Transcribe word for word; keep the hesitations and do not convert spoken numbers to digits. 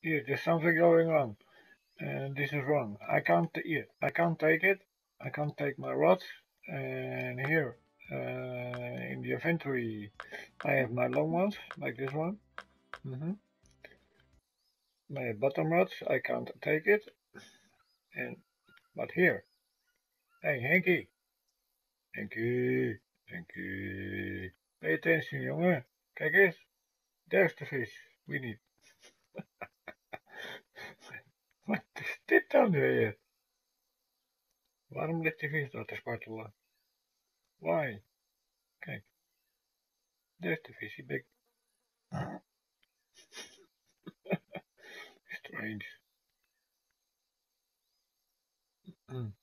Here, there's something going on. And this is wrong. I can't, yeah, I can't take it. I can't take my rods. And here, uh, in the inventory, I have my long ones, like this one. Mm-hmm. My bottom rods, I can't take it. And, but here, hey, Henkie, Henkie, Henkie, pay attention, jongen. Kijk eens, daar is de vis. We need. Wat is dit dan weer? Waarom ligt die vis daar te spartelen? Why? Kijk, daar is de visie big. Strange. Mm.